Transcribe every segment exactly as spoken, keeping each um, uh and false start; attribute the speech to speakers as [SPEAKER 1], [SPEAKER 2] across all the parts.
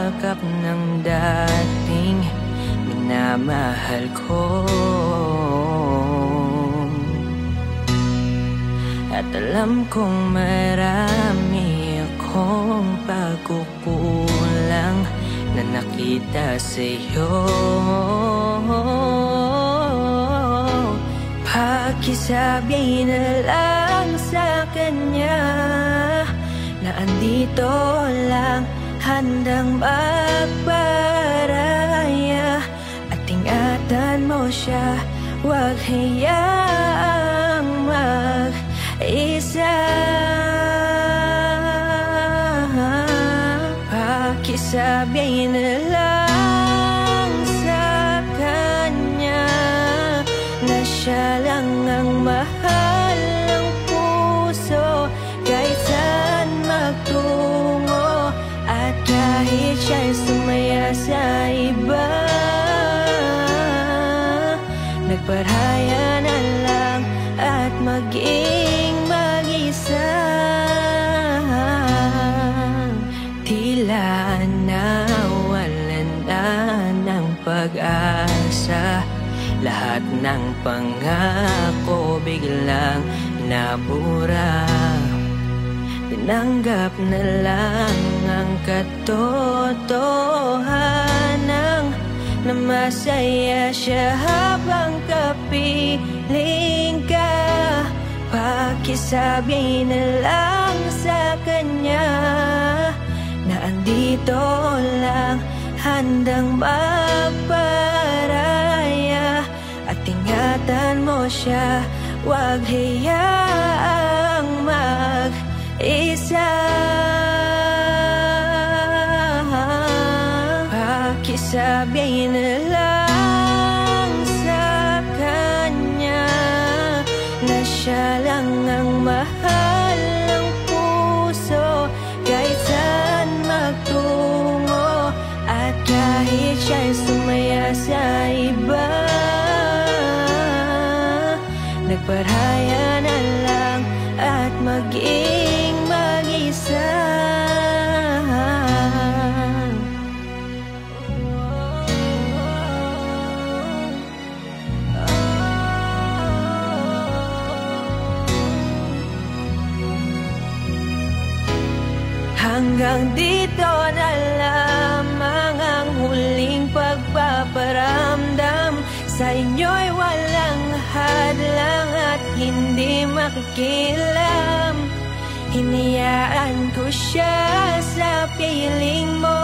[SPEAKER 1] yakap ng dating minamahal ko. At alam kong marami akong pagkukulang na nakita sa'yo. Pakisabi na lang sa kanya na andito lang, handang magparaya. At ingatan mo siya, huwag hayaang mag-isa. Pakisabi na lang sa kanya na siya lang ang mahal ng puso, kahit saan magtungo. At kahit siya'y sumaya sa iba, nagparaya na lang at maging mag-isa. Tila nawalan na ng pag-asa, lahat ng pangako biglang nabura. Tinanggap na lang ang katotohanan na masaya siya habang kapiling ka. Pakisabi na lang sa kanya na andito lang, handang magparaya. At ingatan mo siya, huwag hayaang mag-isa. Pakisabi na lang sa kanya na siya lang ang mahal ng puso, kahit saan magtungo. At kahit siya'y sumaya sa iba, nagparaya na lang at maging mag-isa. Hanggang dito na lamang ang huling pagpaparamdam. Sa inyo'y walang hadlang at hindi makikilam. Hinayaan ko siya sa piling mo,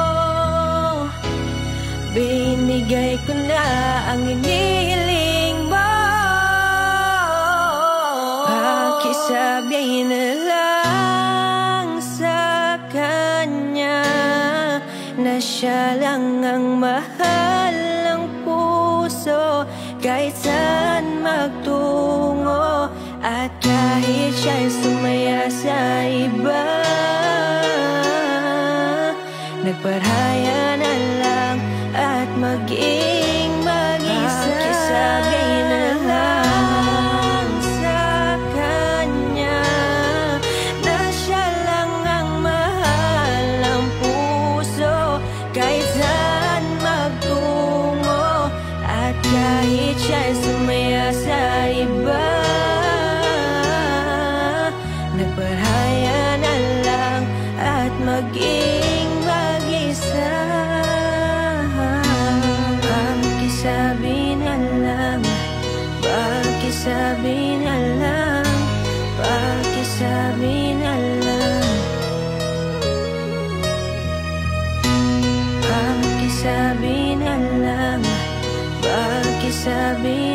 [SPEAKER 1] binigay ko na ang inihiling mo. Pakisabi na lang sa kanya na siya lang ang mahal ng puso, kahit saan magtungo. At kahit siya'y sumaya sa iba, nagparaya na lang at maging mag-isa. Pakisabi na lang sa kanya na siya lang ang mahal ng puso, kahit saan magtungo. At kahit siya'y sumaya sa iba, nagparaya na lang at maging mag-isa. Pakisabi na lang, pakisabi na lang, pakisabi na lang. Pakisabi na lang, pakisabi